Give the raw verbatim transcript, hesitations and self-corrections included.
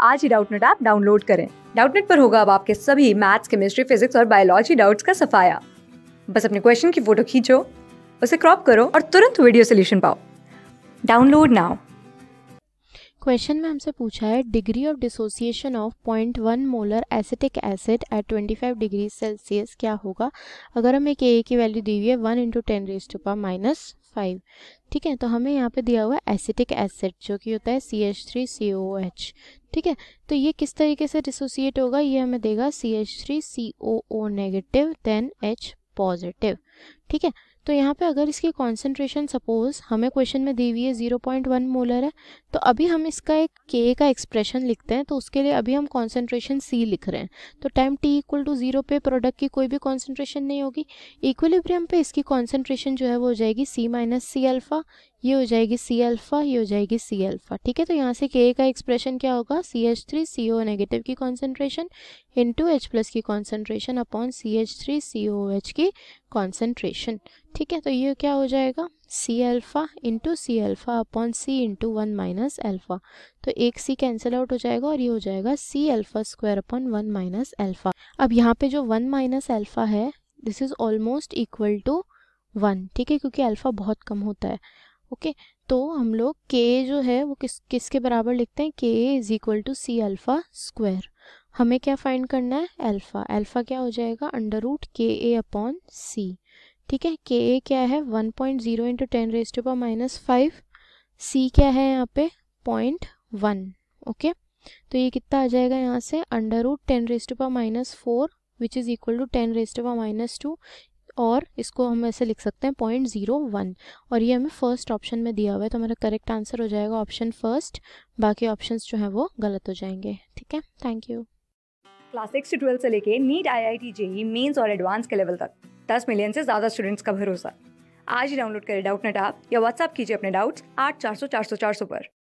आज ही Doubtnut app download करें। डाउटनेट पर होगा अब आपके सभी मैथ्स, केमिस्ट्री, फिजिक्स और बायोलॉजी डाउट्स का सफाया। बस अपने क्वेश्चन की फोटो खींचो, उसे क्रॉप करो और तुरंत वीडियो सोल्यूशन पाओ। Download now. क्वेश्चन में हमसे पूछा है degree of dissociation of point one molar acetic acid at twenty five degree Celsius क्या होगा अगर हमें के की वैल्यू दी हुई है one into ten raise to power minus five. ठीक है, तो हमें यहाँ पे दिया हुआ है एसिटिक एसिड जो कि होता है C H three C O H. ठीक है, तो ये किस तरीके से डिसोसिएट होगा, ये हमें देगा C H three C O O negative then H positive. ठीक है, तो यहाँ पे अगर इसकी कॉन्सेंट्रेशन सपोज हमें क्वेश्चन में दी हुई है ज़ीरो पॉइंट वन मोलर है, तो अभी हम इसका एक K का एक्सप्रेशन लिखते हैं। तो उसके लिए अभी हम कॉन्सेंट्रेशन C लिख रहे हैं। तो time T equal to zero पे प्रोडक्ट की कोई भी कॉन्सेंट्रेशन नहीं होगी। इक्विलिब्रियम पे इसकी कॉन्सेंट्रेशन जो है वो हो जाएगी C माइनस सी अल्फा, ये हो जाएगी सी अल्फा, ये हो जाएगी सी अल्फा। ठीक है, तो यहाँ से K का एक्सप्रेशन क्या होगा, C H three C O negative की कॉन्सेंट्रेशन इंटू एच प्लस की concentration upon C H three C O H की कॉन्सेंट्रेशन। ठीक है, तो ये क्या हो जाएगा C alpha into C alpha upon C into one minus alpha. तो एक सी कैंसिल आउट हो जाएगा और ये हो जाएगा C alpha square upon one minus alpha. अब यहाँ पे जो वन माइनस अल्फा है this is almost equal to one. ठीक है, क्योंकि अल्फा बहुत कम होता है। ओके okay, तो हम लोग k जो है वो किस किसके बराबर लिखते हैं, k is equal to C alpha square. हमें क्या फाइंड करना है, अल्फा। अल्फा क्या हो जाएगा अंडर रूट के ए अपॉन सी। ठीक है, के ए क्या है one point zero into ten raise to power minus five, C क्या है यहाँ पे पॉइंट वन। ओके, तो ये कितना आ जाएगा यहाँ से under root ten raise to power minus four which is equal to ten raise to power minus two, और इसको हम ऐसे लिख सकते हैं पॉइंट जीरो वन। और ये हमें फर्स्ट ऑप्शन में दिया हुआ है, तो हमारा करेक्ट आंसर हो जाएगा ऑप्शन फर्स्ट। बाकी ऑप्शंस जो हैं वो गलत हो जाएंगे। ठीक है, थैंक यू। क्लास सिक्स से ट्वेल्थ से लेके NEET, I I T, JEE mains और एडवांस के लेवल तक दस मिलियन से ज्यादा स्टूडेंट्स का भरोसा। आज ही डाउनलोड करें डाउटनेट ऐप या व्हाट्सएप कीजिए अपने डाउट्स आठ चार सौ चार सौ चार सौ पर।